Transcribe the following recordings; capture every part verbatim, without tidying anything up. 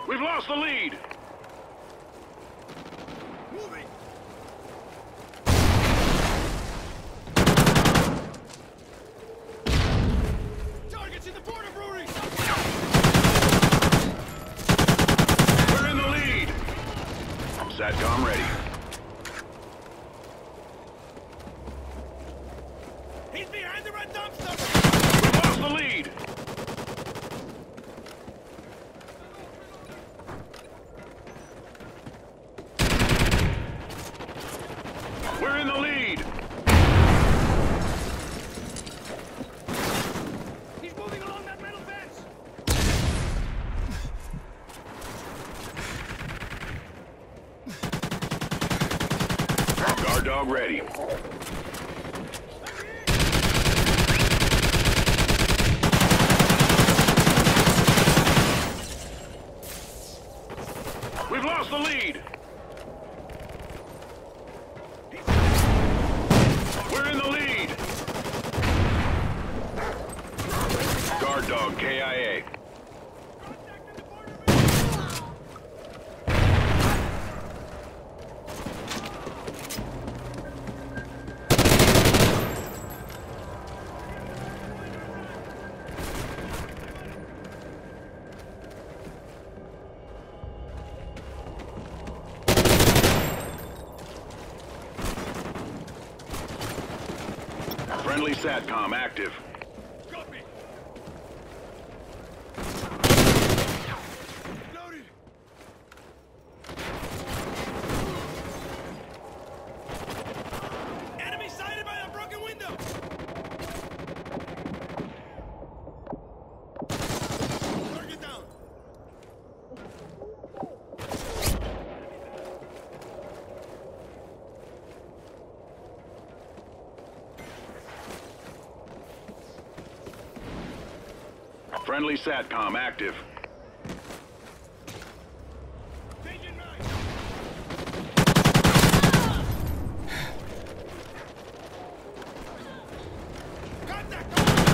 We've lost the lead. Moving. Targets in the border brewery. We're in the lead. SATCOM ready. He's behind the red dumpster. We've lost the lead. We're in the lead. He's moving along that metal fence. Guard dog ready. We've lost the lead. We're in the lead. Guard dog K I A. Friendly SATCOM active. Got me. Loaded. Enemy sighted by a broken window. Target down. Friendly SATCOM active. Changing mag. Contact.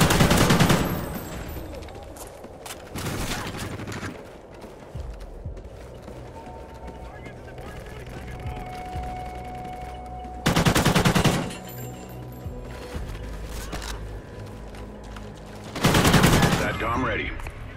Targets in the border brewery, second floor. SATCOM ready.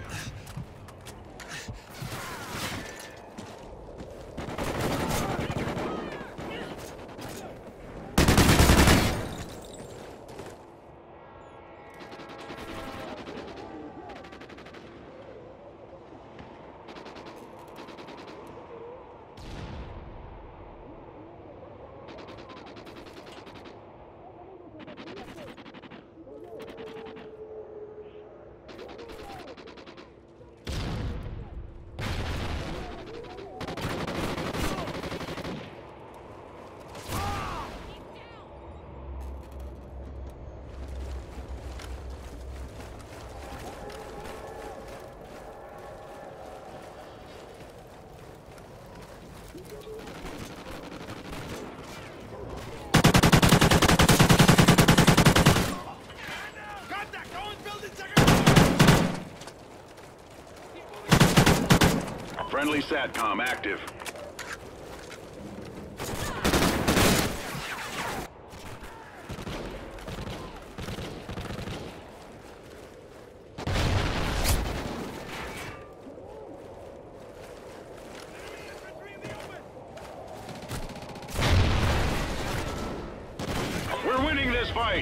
Contact. Owen's building, second floor. Friendly SATCOM active. Infantry in the open. We're winning this fight.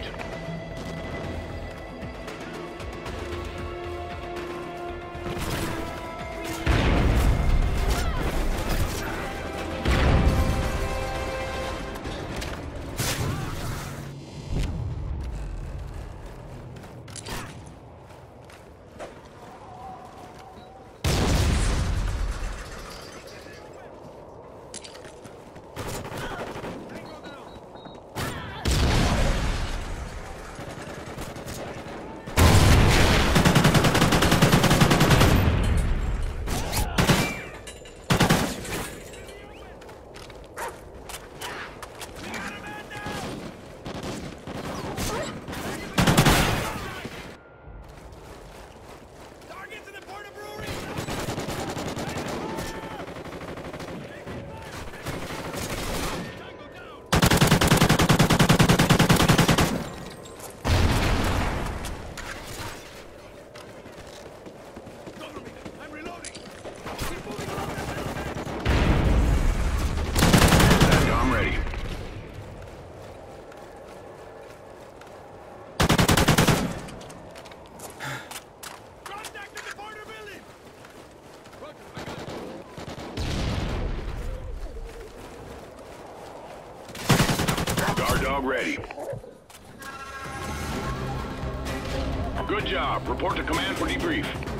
Watchdog ready. Good job. Report to command for debrief.